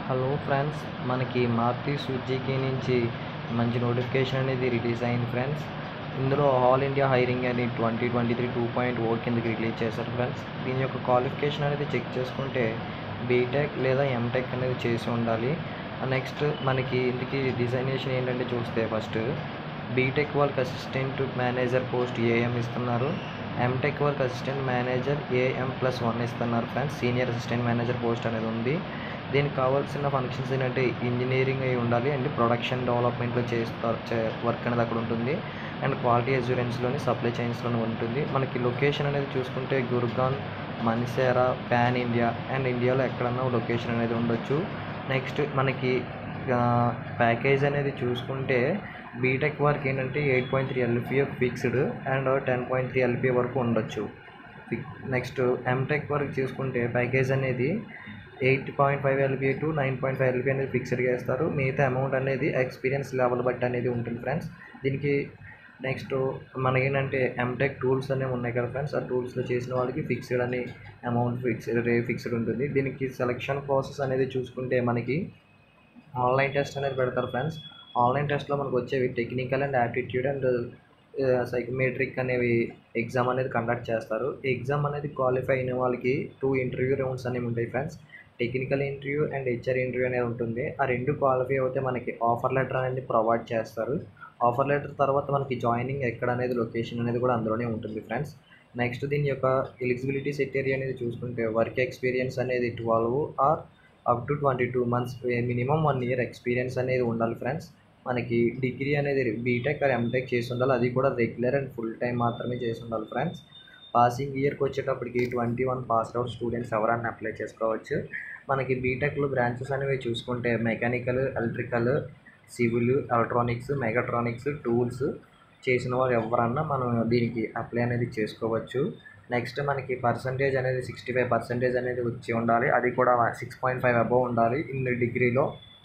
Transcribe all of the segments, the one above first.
Hello friends, మనకి Maruti Suzuki నుంచి మంచి నోటిఫికేషన్ అనేది రిలీజ్ అయింది ఫ్రెండ్స్. ఇందులో ఆల్ ఇండియా హైరింగ్ అని 2023 2.0 కిందకి రిలీజ్ చేశారు ఫ్రెండ్స్. దీని యొక్క క్వాలిఫికేషన్ అనేది చెక్ చేసుకుంటే బీటెక్ లేదా ఎంటెక్ అనేది చేసి ఉండాలి. నెక్స్ట్ మనకి ఇందుకి డిజైనేషన్ ఏంటంటే చూస్తే ఫస్ట్ బీటెక్ వాళ్ళకి అసిస్టెంట్ మేనేజర్ పోస్ట్ ఏఎం ఇస్తున్నారు. ఎంటెక్ వాళ్ళకి అసిస్టెంట్ మేనేజర్ AM+1 ఇస్తున్నారు friends. Senior assistant manager post అనేది ఉంది. దీనికి కావాల్సిన ఫంక్షన్స్ ఏంటంటే ఇంజనీరింగ్ అయి ఉండాలి అండ్ ప్రొడక్షన్ డెవలప్మెంట్లో వర్క్ అనేది అక్కడ ఉంటుంది. అండ్ క్వాలిటీ అష్యూరెన్స్లోని సప్లై చైన్స్లోనే ఉంటుంది. మనకి లొకేషన్ అనేది చూసుకుంటే Gurgaon, Manesar, pan India and ఇండియాలో ఎక్కడన్నా లొకేషన్ అనేది ఉండొచ్చు. నెక్స్ట్ మనకి ప్యాకేజ్ అనేది చూసుకుంటే బీటెక్ వారికి ఏంటంటే 8.3 LPA ఫిక్స్డ్ అండ్ 10.3 LPA వరకు ఉండొచ్చు. నెక్స్ట్ ఎంటెక్ వరకు చూసుకుంటే ప్యాకేజ్ అనేది 8.5 LPA టు 9.5 LPA అనేది ఫిక్స్డ్గా ఇస్తారు. మిగతా అమౌంట్ అనేది ఎక్స్పీరియన్స్ లెవెల్ బట్టి అనేది ఉంటుంది ఫ్రెండ్స్. దీనికి నెక్స్ట్ మనకేంటంటే ఎంటెక్ టూల్స్ అనేవి ఉన్నాయి కదా ఫ్రెండ్స్. ఆ టూల్స్లో చేసిన వాళ్ళకి ఫిక్స్డ్ అని అమౌంట్ ఫిక్స్డ్ ఉంటుంది. దీనికి సెలక్షన్ ప్రాసెస్ అనేది చూసుకుంటే మనకి ఆన్లైన్ టెస్ట్ అనేది పెడతారు ఫ్రెండ్స్. ఆన్లైన్ టెస్ట్లో మనకు వచ్చేవి technical and aptitude and psychometric అనేవి ఎగ్జామ్ అనేది కండక్ట్ చేస్తారు. ఈ ఎగ్జామ్ అనేది క్వాలిఫై అయిన వాళ్ళకి 2 ఇంటర్వ్యూ రౌండ్స్ అనేవి ఉంటాయి friends. Technical interview and HR interview అనేది ఉంటుంది. ఆ రెండు క్వాలిఫై అయితే మనకి ఆఫర్ లెటర్ అనేది ప్రొవైడ్ చేస్తారు. ఆఫర్ లెటర్ తర్వాత మనకి జాయినింగ్ ఎక్కడ అనేది లొకేషన్ అనేది కూడా అందులోనే ఉంటుంది ఫ్రెండ్స్. నెక్స్ట్ దీని యొక్క ఎలిజిబిలిటీ క్రైటీరియా అనేది చూసుకుంటే వర్క్ ఎక్స్పీరియన్స్ అనేది 12 or up to 22 months minimum 1 year experience అనేది ఉండాలి ఫ్రెండ్స్. మనకి డిగ్రీ అనేది బీటెక్ ఆర్ ఎంటెక్ చేసి ఉండాలి. అది కూడా రెగ్యులర్ అండ్ ఫుల్ టైం మాత్రమే చేసి ఉండాలి ఫ్రెండ్స్. పాసింగ్ ఇయర్కి వచ్చేటప్పటికి 21 పాస్ అవుట్ స్టూడెంట్స్ ఎవరైనా అప్లై చేసుకోవచ్చు. మనకి బీటెక్లో బ్రాంచెస్ అనేవి చూసుకుంటే mechanical, electrical, civil, electronics, mechatronics, tools చేసిన వారు ఎవరన్నా మనం దీనికి అప్లై అనేది చేసుకోవచ్చు. నెక్స్ట్ మనకి పర్సంటేజ్ అనేది 65% అనేది వచ్చి ఉండాలి. అది కూడా 6.5 అబోవ్ ఉండాలి. ఇన్ డిగ్రీలో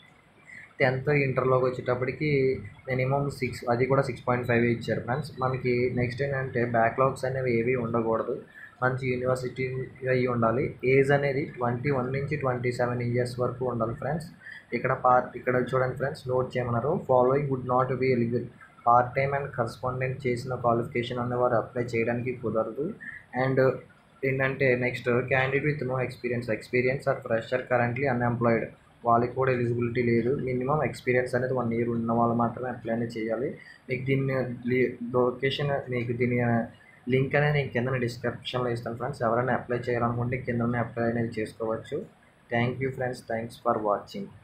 10th ఇంటర్లోకి వచ్చేటప్పటికి మినిమం 6, అది కూడా 6.5 ఇచ్చారు ఫ్రెండ్స్. మనకి నెక్స్ట్ ఏంటంటే బ్యాక్లాగ్స్ అనేవి ఏవి ఉండకూడదు. మంచి యూనివర్సిటీ అయ్యి ఉండాలి. ఏజ్ అనేది 21 నుంచి 27 ఇయర్స్ వరకు ఉండాలి ఫ్రెండ్స్. ఇక్కడ చూడండి ఫ్రెండ్స్, నోట్ చేయమన్నారు. Following would not be eligible. Part time and correspondent చేసిన క్వాలిఫికేషన్ అనేవారు అప్లై చేయడానికి కుదరదు. అండ్ ఏంటంటే next candidate with no experience or fresher currently unemployed, వాళ్ళకి కూడా ఎలిజిబిలిటీ లేదు. మినిమం ఎక్స్పీరియన్స్ అనేది 1 year ఉన్న వాళ్ళు మాత్రమే అప్లై అనేది చేయాలి. మీకు దీన్ని లొకేషన్, మీకు దీని లింక్ అనేది నేను కింద డిస్క్రిప్షన్లో ఇస్తాను ఫ్రెండ్స్. ఎవరైనా అప్లై చేయాలనుకుంటే కింద అప్లై అనేది చేసుకోవచ్చు. Thank you friends, thanks for watching.